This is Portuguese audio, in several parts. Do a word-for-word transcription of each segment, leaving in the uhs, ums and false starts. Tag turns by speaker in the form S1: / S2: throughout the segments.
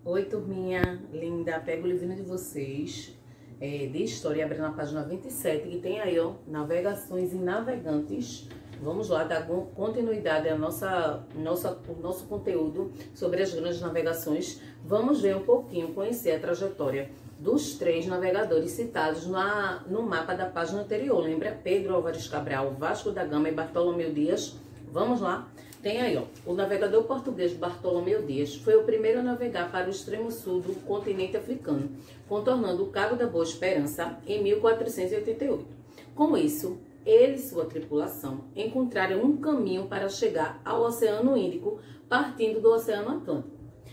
S1: Oi, turminha linda, pego o livrinho de vocês é, de história, abrindo na página vinte e sete, que tem aí, ó, navegações e navegantes. Vamos lá dar continuidade ao nossa, nossa, o nosso conteúdo sobre as grandes navegações. Vamos ver um pouquinho, conhecer a trajetória dos três navegadores citados na, no mapa da página anterior. Lembra? Pedro Álvares Cabral, Vasco da Gama e Bartolomeu Dias. Vamos lá? Tem aí, ó, o navegador português Bartolomeu Dias foi o primeiro a navegar para o extremo sul do continente africano, contornando o Cabo da Boa Esperança em mil quatrocentos e oitenta e oito. Com isso, ele e sua tripulação encontraram um caminho para chegar ao Oceano Índico, partindo do Oceano Atlântico.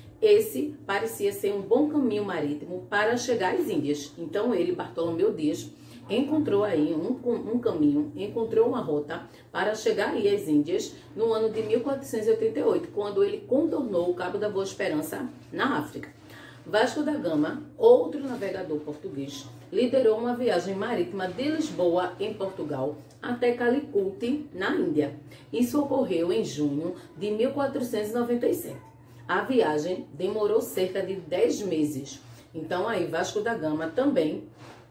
S1: Esse parecia ser um bom caminho marítimo para chegar às Índias. Então ele, Bartolomeu Dias, encontrou aí um, um caminho, encontrou uma rota para chegar aí às Índias no ano de mil quatrocentos e oitenta e oito, quando ele contornou o Cabo da Boa Esperança na África. Vasco da Gama, outro navegador português, liderou uma viagem marítima de Lisboa, em Portugal, até Calicut, na Índia. Isso ocorreu em junho de mil quatrocentos e noventa e sete. A viagem demorou cerca de dez meses. Então aí Vasco da Gama também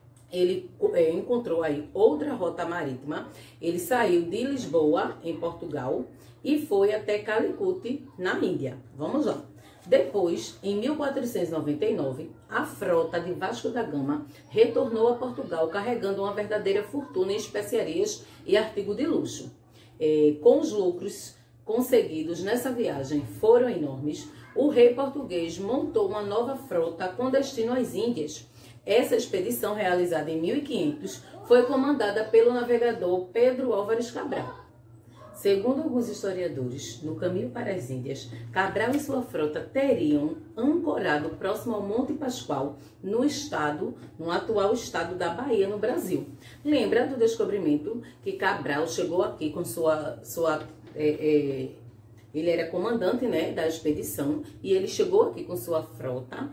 S1: ele é, encontrou aí outra rota marítima. Ele saiu de Lisboa, em Portugal, e foi até Calicut, na Índia. Vamos lá. Depois, em mil quatrocentos e noventa e nove, a frota de Vasco da Gama retornou a Portugal carregando uma verdadeira fortuna em especiarias e artigo de luxo. É, com os lucros conseguidos nessa viagem foram enormes, o rei português montou uma nova frota com destino às Índias. Essa expedição, realizada em mil e quinhentos, foi comandada pelo navegador Pedro Álvares Cabral. Segundo alguns historiadores, no caminho para as Índias, Cabral e sua frota teriam ancorado próximo ao Monte Pascoal, no estado, no atual estado da Bahia, no Brasil. Lembra do descobrimento que Cabral chegou aqui com sua... sua é, é, ele era comandante, né, da expedição, e ele chegou aqui com sua frota,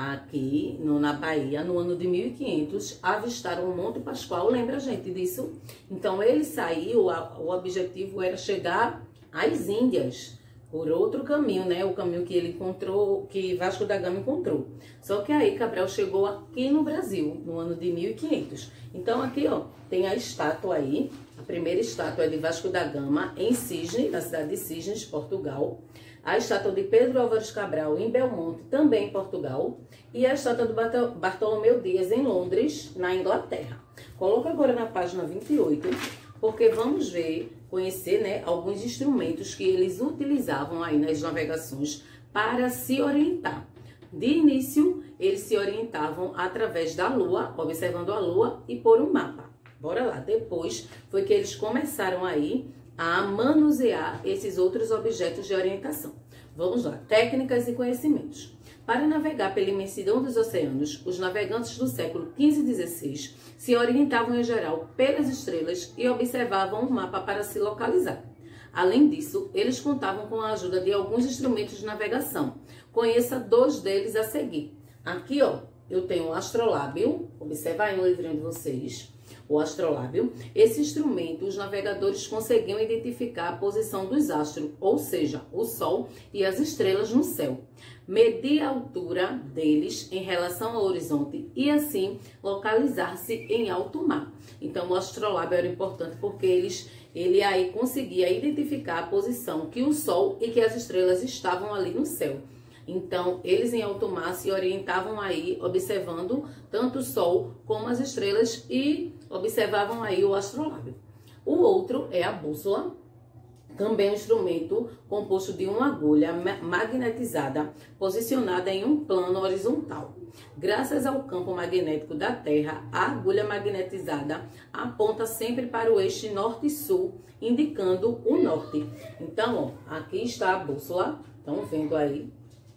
S1: aqui no, na Bahia, no ano de mil e quinhentos, avistaram o Monte Pascoal. Lembra, gente, disso? Então, ele saiu, a, o objetivo era chegar às Índias, por outro caminho, né? O caminho que ele encontrou, que Vasco da Gama encontrou. Só que aí Cabral chegou aqui no Brasil, no ano de mil e quinhentos. Então, aqui, ó, tem a estátua aí. A primeira estátua é de Vasco da Gama, em Cisne, na cidade de Cisnes, Portugal. A estátua de Pedro Álvares Cabral, em Belmonte, também em Portugal. E a estátua do Bartolomeu Dias, em Londres, na Inglaterra. Coloca agora na página vinte e oito, porque vamos ver, conhecer, né, alguns instrumentos que eles utilizavam aí nas navegações para se orientar. De início, eles se orientavam através da lua, observando a lua e por um mapa. Bora lá. Depois foi que eles começaram aí a manusear esses outros objetos de orientação. Vamos lá. Técnicas e conhecimentos. Para navegar pela imensidão dos oceanos, os navegantes do século quinze e dezesseis se orientavam em geral pelas estrelas e observavam o mapa para se localizar. Além disso, eles contavam com a ajuda de alguns instrumentos de navegação. Conheça dois deles a seguir. Aqui, ó, eu tenho o astrolábio. Observa aí no livrinho de vocês. O astrolábio. Esse instrumento, os navegadores conseguiam identificar a posição dos astros, ou seja, o Sol e as estrelas no céu. Medir a altura deles em relação ao horizonte e, assim, localizar-se em alto mar. Então, o astrolábio era importante porque eles, ele aí conseguia identificar a posição que o Sol e que as estrelas estavam ali no céu. Então, eles em alto mar se orientavam aí, observando tanto o Sol como as estrelas e observavam aí o astrolábio. O outro é a bússola, também um instrumento composto de uma agulha magnetizada, posicionada em um plano horizontal. Graças ao campo magnético da Terra, a agulha magnetizada aponta sempre para o eixo norte e sul, indicando o norte. Então, ó, aqui está a bússola, estão vendo aí?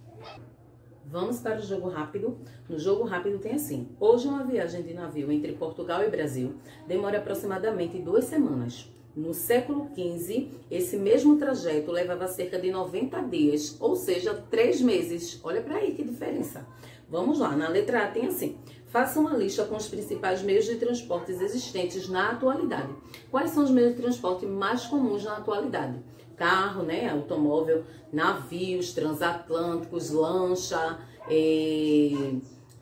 S1: Vamos para o jogo rápido. No jogo rápido tem assim: hoje uma viagem de navio entre Portugal e Brasil demora aproximadamente duas semanas. No século quinze, esse mesmo trajeto levava cerca de noventa dias, ou seja, três meses. Olha para aí que diferença. Vamos lá, na letra A tem assim: faça uma lista com os principais meios de transportes existentes na atualidade. Quais são os meios de transporte mais comuns na atualidade? Carro, né, automóvel, navios transatlânticos, lancha, é,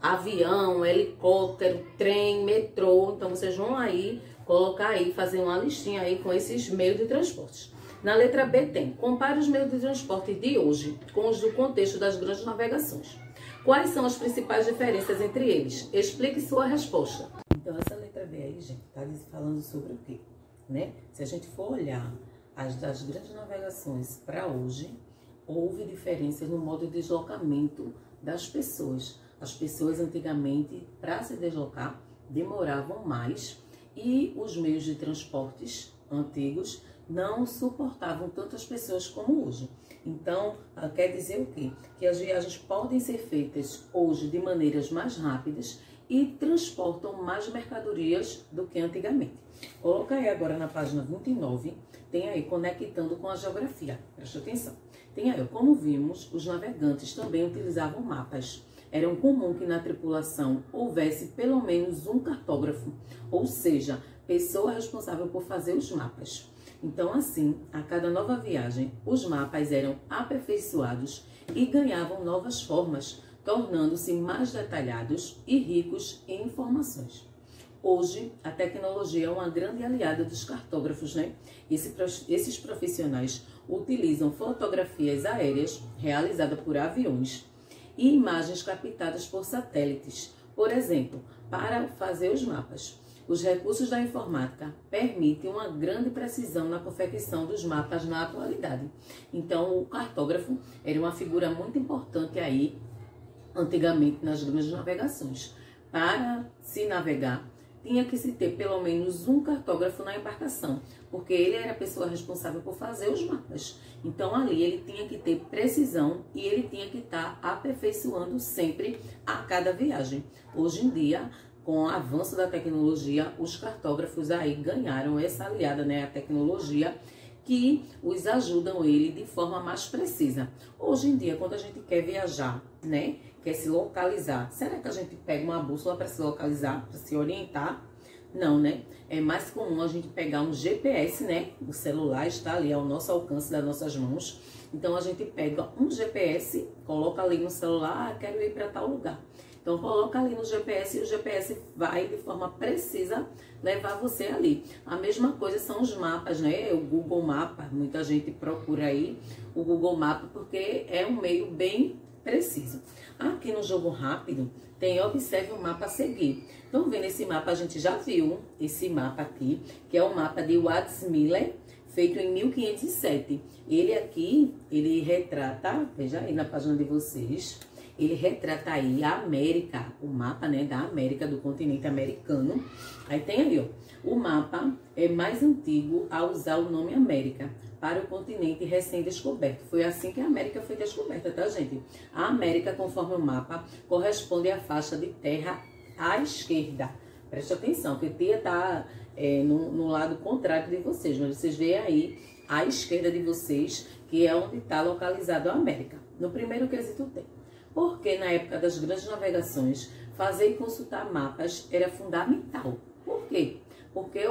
S1: avião, helicóptero, trem, metrô. Então vocês vão aí colocar aí, fazer uma listinha aí com esses meios de transporte. Na letra B tem: compare os meios de transporte de hoje com os do contexto das grandes navegações. Quais são as principais diferenças entre eles? Explique sua resposta. Então essa letra B aí, gente, tá falando sobre o quê? Né? Se a gente for olhar as das grandes navegações para hoje, houve diferenças no modo de deslocamento das pessoas. As pessoas antigamente, para se deslocar, demoravam mais e os meios de transportes antigos não suportavam tantas pessoas como hoje. Então, quer dizer o quê? Que as viagens podem ser feitas hoje de maneiras mais rápidas e transportam mais mercadorias do que antigamente. Coloca aí agora na página vinte e nove, tem aí conectando com a geografia. Presta atenção. Tem aí, como vimos, os navegantes também utilizavam mapas. Era comum que na tripulação houvesse pelo menos um cartógrafo, ou seja, pessoa responsável por fazer os mapas. Então, assim, a cada nova viagem, os mapas eram aperfeiçoados e ganhavam novas formas, tornando-se mais detalhados e ricos em informações. Hoje, a tecnologia é uma grande aliada dos cartógrafos, né? Esse, esses profissionais utilizam fotografias aéreas realizadas por aviões e imagens captadas por satélites, por exemplo, para fazer os mapas. Os recursos da informática permitem uma grande precisão na confecção dos mapas na atualidade. Então, o cartógrafo era uma figura muito importante aí, antigamente, nas grandes navegações. Para se navegar, tinha que se ter pelo menos um cartógrafo na embarcação, porque ele era a pessoa responsável por fazer os mapas. Então, ali ele tinha que ter precisão e ele tinha que estar aperfeiçoando sempre a cada viagem. Hoje em dia, com o avanço da tecnologia, os cartógrafos aí ganharam essa aliada, né, a tecnologia, que os ajudam ele de forma mais precisa. Hoje em dia, quando a gente quer viajar, né, quer se localizar, será que a gente pega uma bússola para se localizar, para se orientar? Não, né? É mais comum a gente pegar um G P S, né? O celular está ali ao nosso alcance das nossas mãos. Então, a gente pega um G P S, coloca ali no celular, ah, quero ir para tal lugar. Então, coloca ali no G P S e o G P S vai, de forma precisa, levar você ali. A mesma coisa são os mapas, né? O Google Mapa, muita gente procura aí o Google Mapa porque é um meio bem preciso. Aqui no jogo rápido, tem observe o mapa a seguir. Então, vendo esse mapa, a gente já viu esse mapa aqui, que é o mapa de Waldseemüller, feito em mil quinhentos e sete. Ele aqui, ele retrata, veja aí na página de vocês, ele retrata aí a América, o mapa, né, da América, do continente americano. Aí tem ali, ó, o mapa é mais antigo a usar o nome América para o continente recém-descoberto. Foi assim que a América foi descoberta, tá, gente? A América, conforme o mapa, corresponde à faixa de terra à esquerda. Preste atenção, que tia tá é, no, no lado contrário de vocês, mas vocês veem aí à esquerda de vocês, que é onde está localizado a América. No primeiro quesito tem. Porque na época das grandes navegações, fazer e consultar mapas era fundamental. Por quê? Porque o,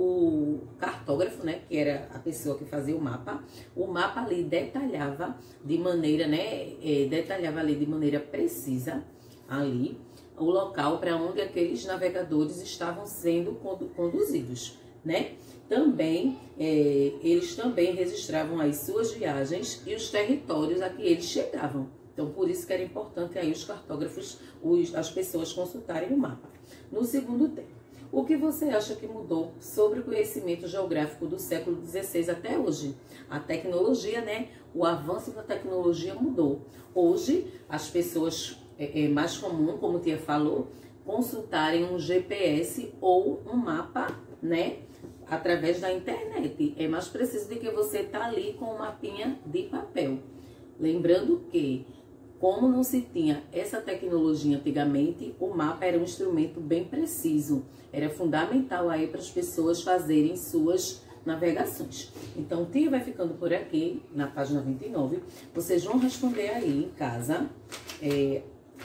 S1: o, o cartógrafo, né, que era a pessoa que fazia o mapa, o mapa ali detalhava de maneira, né, é, detalhava ali de maneira precisa, ali, o local para onde aqueles navegadores estavam sendo conduzidos, né? Também, é, eles também registravam as suas viagens e os territórios a que eles chegavam. Então, por isso que era importante aí os cartógrafos, os, as pessoas consultarem o mapa. No segundo tempo, o que você acha que mudou sobre o conhecimento geográfico do século dezesseis até hoje? A tecnologia, né? O avanço da tecnologia mudou. Hoje, as pessoas, é, é mais comum, como a tia falou, consultarem um G P S ou um mapa, né? Através da internet. É mais preciso do que você estar tá ali com um mapinha de papel. Lembrando que, como não se tinha essa tecnologia antigamente, o mapa era um instrumento bem preciso. Era fundamental aí para as pessoas fazerem suas navegações. Então, o tia vai ficando por aqui, na página vinte e nove. Vocês vão responder aí em casa é,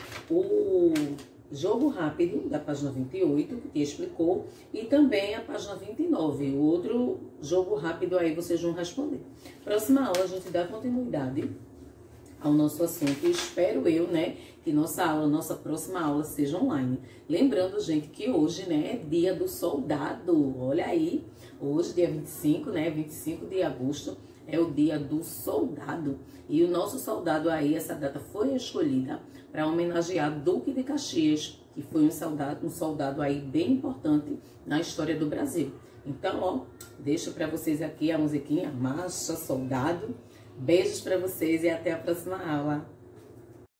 S1: o jogo rápido da página vinte e oito, que tia explicou, e também a página vinte e nove. O outro jogo rápido aí vocês vão responder. Próxima aula a gente dá continuidade ao nosso assunto. Espero eu, né, que nossa aula, nossa próxima aula seja online. Lembrando, gente, que hoje, né, é dia do soldado. Olha aí, hoje, dia vinte e cinco, né, vinte e cinco de agosto, é o dia do soldado. E o nosso soldado aí, essa data foi escolhida para homenagear Duque de Caxias, que foi um soldado, um soldado aí bem importante na história do Brasil. Então, ó, deixo para vocês aqui a musiquinha Marcha Soldado. Beijos para vocês e até a próxima aula.